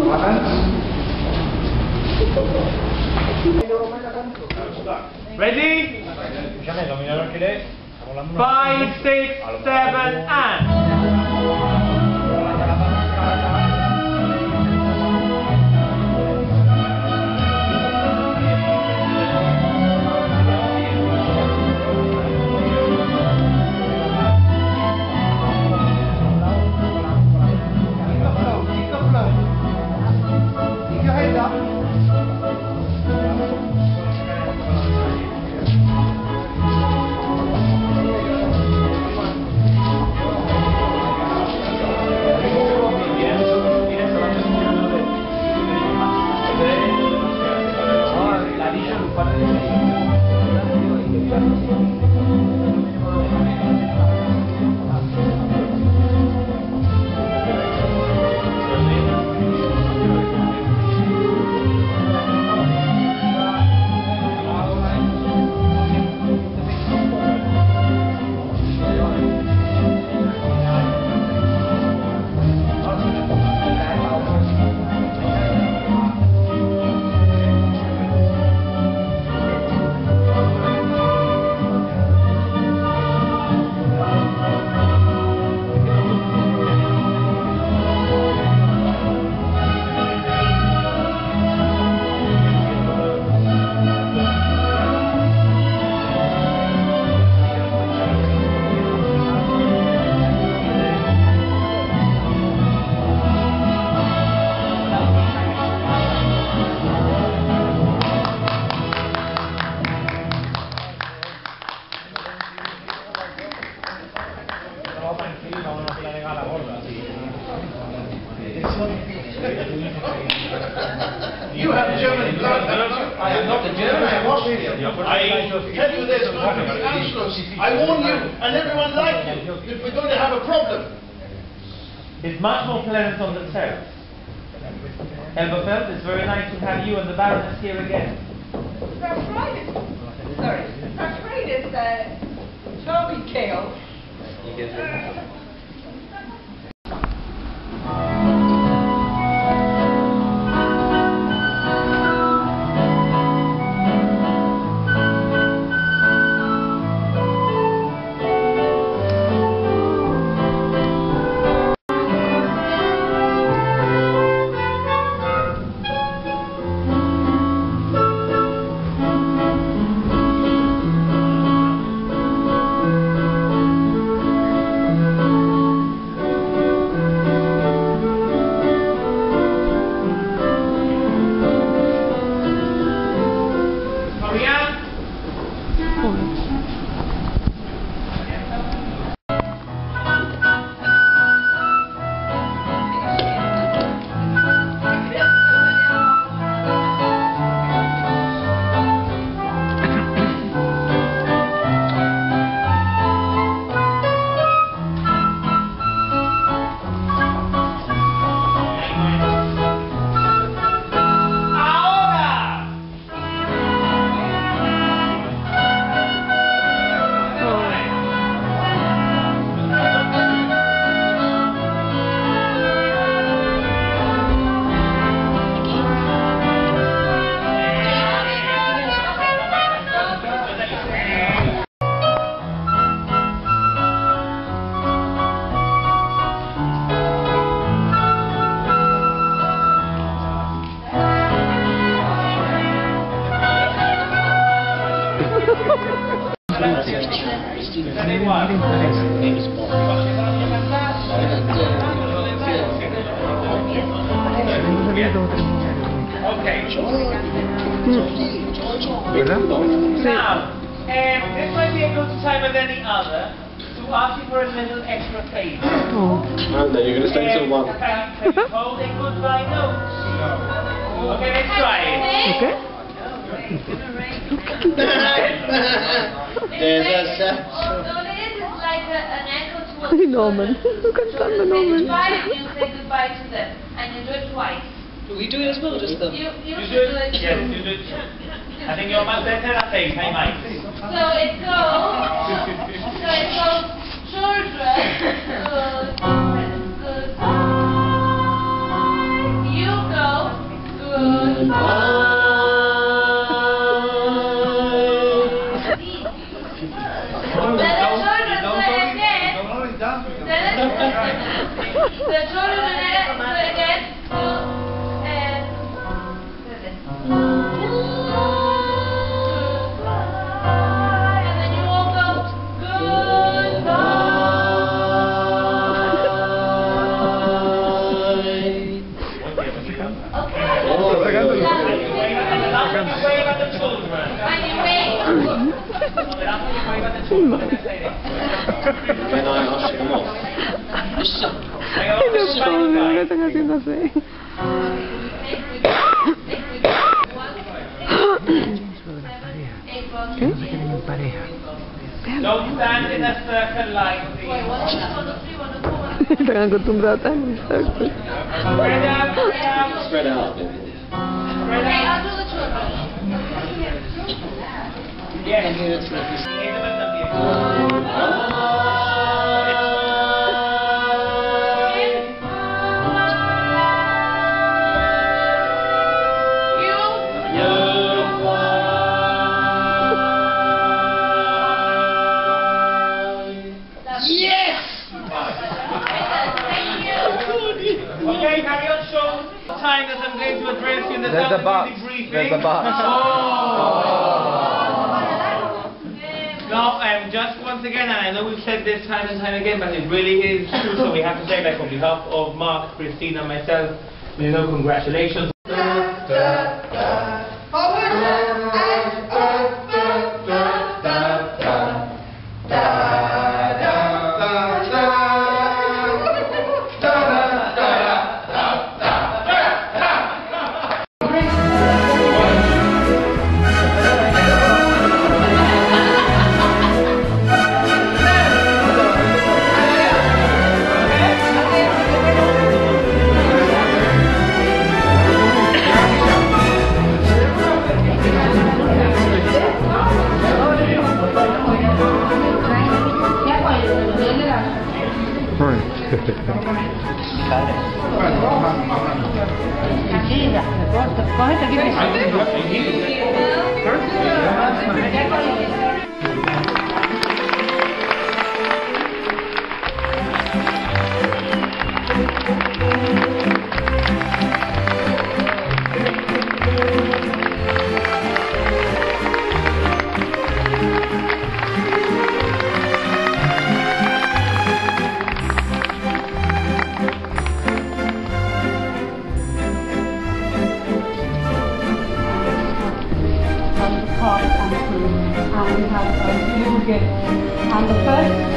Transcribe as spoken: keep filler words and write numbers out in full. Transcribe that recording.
Ready? Five, six, seven, and. You have German blood, don't you? I am not a German, I'm Austrian. I tell you there's going to be Anschluss. I warn you, and everyone like you, if we're going to have a problem. It's much more pleasant on the terrace. Elberfeld, it's very nice to have you and the Baroness here again. Arthritis. Sorry. Arthritis, uh, Toby Kale. You get it. Now, um, this might be a good time as any other to ask you for a little extra favor. Oh. And then you're going to stay till one. Can you hold a goodbye note? Okay, let's try it. Okay. There's a set. Like a, an echo to a Norman. Look at Norman. Norman. You say goodbye to them, and you do it twice. Do we do it as well, just them? You, you, You should do do it? it Yes, too. you do it. I think you're much better at saying, hey, Mike. So it goes, so it goes, children, good, goodbye. You go. Wave at the children. When I usher them off. Hang on, Los pobres me están haciendo así. ¿Qué? Don't stand in a circle like this. Están acostumbrados a estar en un círculo. Spread out, spread out. Spread out, baby. Spread out. Yes. Okay, carry on, show. Time that I'm going to address you in the There's a sound box. music briefing. There's a box. Oh. No, um, just once again, and I know we've said this time and time again, but it really is true, so we have to say, like, on behalf of Mark, Christina, and myself, you know, congratulations. And we have a little gift. And the first